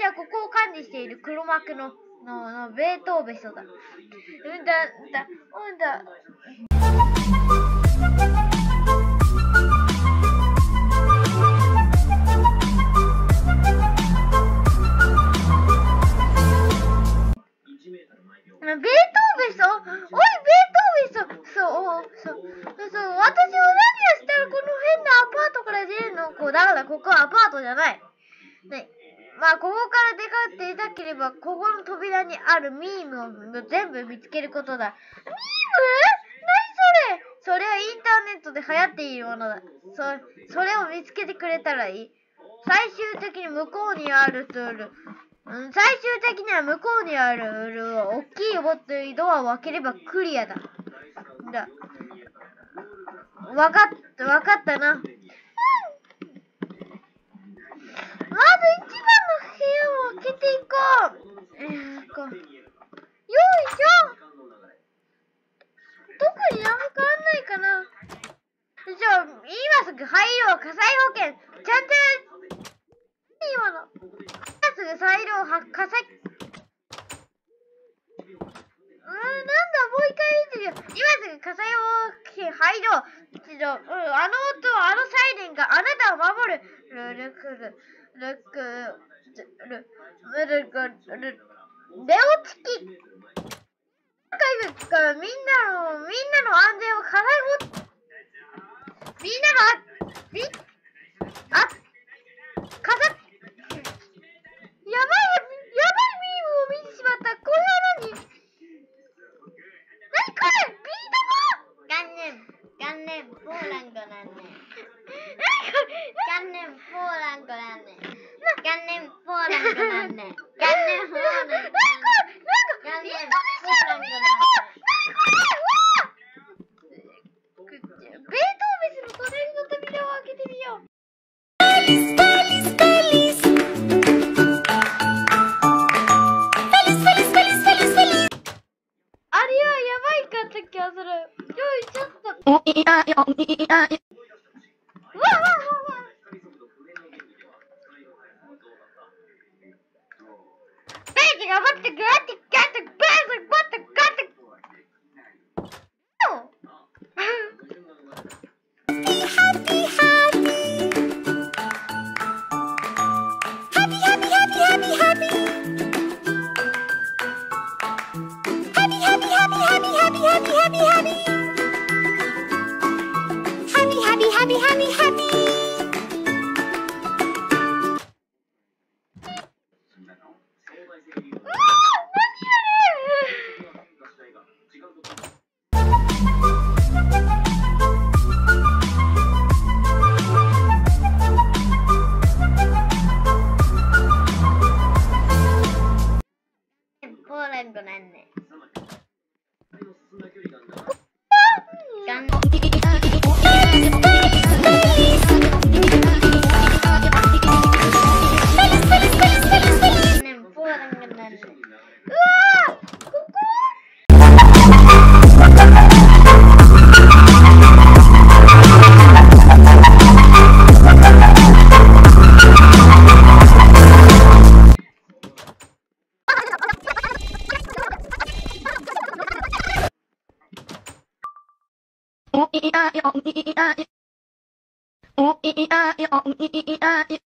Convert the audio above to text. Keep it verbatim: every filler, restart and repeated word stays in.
はここを管理している黒幕のののベートーベストだ。うんだだうんだ。ベートーベスト、おいベートーベスト、そうそうそう、私は何をしたらこの変なアパートから出るの？こうだからここはアパートじゃない。ね、まあここから出かっていたければここの扉にあるミームを全部見つけることだ。ミーム？何それ？それはインターネットで流行っているものだ。そそれを見つけてくれたらいい。最終的に向こうにあるツール。うん、最終的には向こうにある大きいロボットにドアを開ければクリアだ。だ。わかった、わかったな。うん、まず一番の部屋を開けていこう。えー、こう。よいしょ。特に何も変わんないかな。じゃあ、今すぐ入ろう。火災保険。ちゃんちゃん。今の。今すぐ再労は火災。うーん、なんだ、もう一回言ってるよ。今すぐ火災保険入ろう。ちょ、うん、あの音、あのサイレンがあなたを守る。ルルクル、ルクル、ル、ルルクル、レオチキ。かみんなの、みんなの安全を火災保、みんなの、み、あ、火災、やばい、やばいビームを見てしまった。これは何？何これ？ビー玉？ 元年、元年、ポーランドなんね。 何これ？ 元年、ポーランドなんね。元年、ポーランドなんね。元年、ポーランドなんね。 何これ？なんか、インドネシアのビー玉？何これ？わあ！ベートーベスの隣の扉を開けてみよう。気がする。よいちょっと。おいあよいあよ。うわわわわ。ページが待ってガッてガッてバースバッてガッて。 ポーランドなんね。 おいあよいあよ。おいあよいあよ。